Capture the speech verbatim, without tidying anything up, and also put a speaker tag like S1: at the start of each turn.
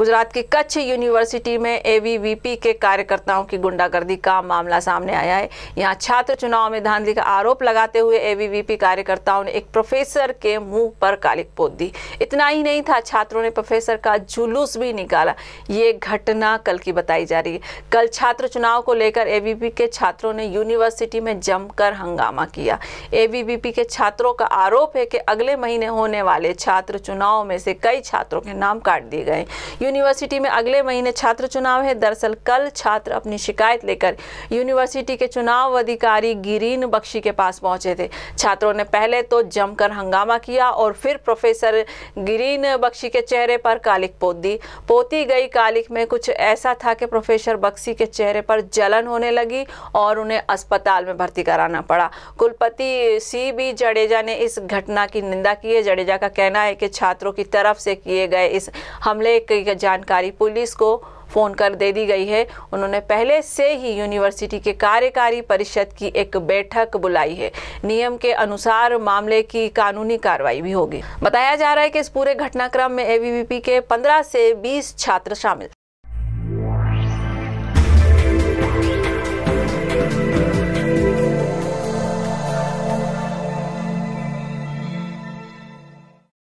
S1: गुजरात की कच्छ यूनिवर्सिटी में एबीवीपी के कार्यकर्ताओं की गुंडागर्दी का मामला सामने आया है। यहां छात्र चुनाव में धांधली का आरोप लगाते हुए एबीवीपी कार्यकर्ताओं ने एक प्रोफेसर के मुंह पर कालिक पोत दी। इतना ही नहीं था, छात्रों ने प्रोफेसर का जुलूस भी निकाला। ये घटना कल की बताई जा रही है। कल छात्र चुनाव को लेकर एबीवीपी के छात्रों ने यूनिवर्सिटी में जमकर हंगामा किया। एबीवीपी के छात्रों का आरोप है कि अगले महीने होने वाले छात्र चुनाव में से कई छात्रों के नाम काट दिए गए। यूनिवर्सिटी में अगले महीने छात्र चुनाव है। दरअसल कल छात्र अपनी शिकायत लेकर यूनिवर्सिटी के चुनाव अधिकारी गिरीन बख्शी के पास पहुंचे थे। छात्रों ने पहले तो जमकर हंगामा किया और फिर प्रोफेसर गिरीन बख्शी के चेहरे पर कालिक पोत दी। पोती गई कालिक में कुछ ऐसा था कि प्रोफेसर बख्शी के चेहरे पर जलन होने लगी और उन्हें अस्पताल में भर्ती कराना पड़ा। कुलपति सी बी जडेजा ने इस घटना की निंदा की है। जडेजा का कहना है कि छात्रों की तरफ से किए गए इस हमले की जानकारी पुलिस को फोन कर दे दी गई है। उन्होंने पहले से ही यूनिवर्सिटी के कार्यकारी परिषद की एक बैठक बुलाई है। नियम के अनुसार मामले की कानूनी कार्रवाई भी होगी। बताया जा रहा है कि इस पूरे घटनाक्रम में एबीवीपी के पंद्रह से बीस छात्र शामिल।